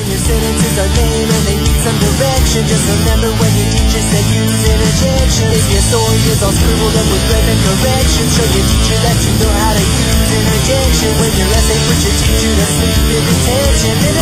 your sentences are lame and they need some direction, just remember when your teacher said use interjections. If your story is all scribbled up with red and corrections, show your teacher that you know how to use interjections. When your essay puts your teacher to sleep in detention,